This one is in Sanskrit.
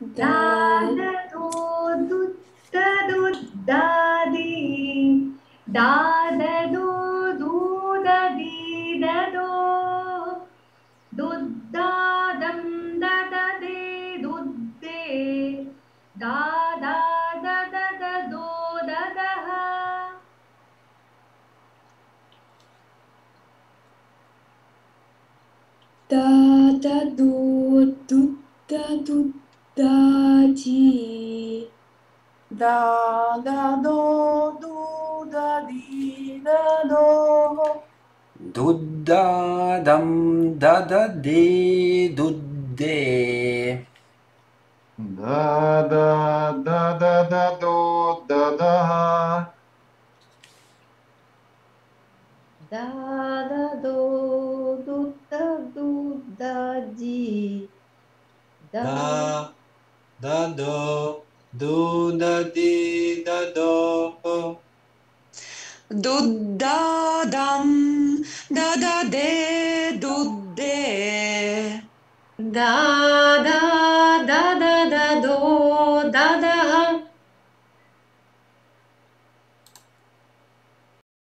Da da do du da do da di da do du da di da do du da dam da da de du de da da da da da do da da ha. da da do du da ji Da da do do da di da do. Duddadam dadade dudde. Da da da da da do da da. Da da do du da ji da Da, da, do, da, di, da, do. Duddadam, dadade, dudde. da da da da da do da da